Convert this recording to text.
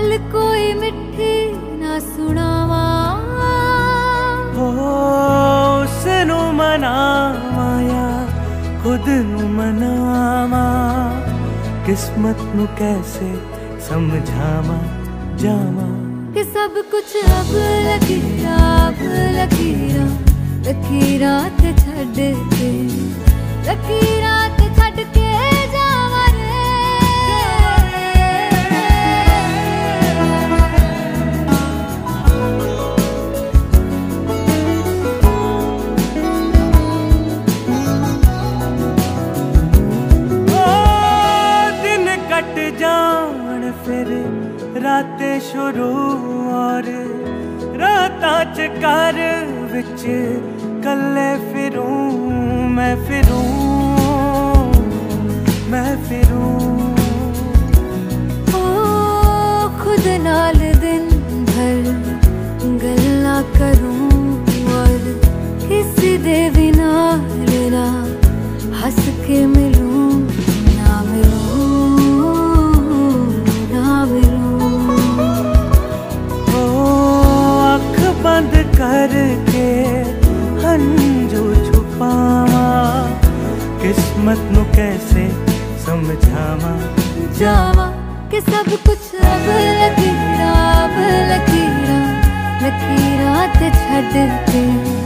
गल कोई मिठी ना सुनावा, उसनू मनावा या खुद नू मनावा, किस्मत नू कैसे समझावा जावा। कि सब कुछ अब लकीरा लकीरा लकीरा ते छड़ के, लकीरा ते छड़ के जावा रे। दिन कट जान फिर रातें शुरू, और रातां च घर विच कल्ले फिरूं मैं फिरूं। ओ खुद नाल दिन भर गल्ला करूं, और किसी दे भी नाल हंस के मिलूं ना मिलूं ना मिलूं। आँख बंद करके हंजू छुपावा, किस्मत नू कैसे समझावा जावा। कि सब कुछ अब लकीरा लकीरा लकीरा ते छड़ के।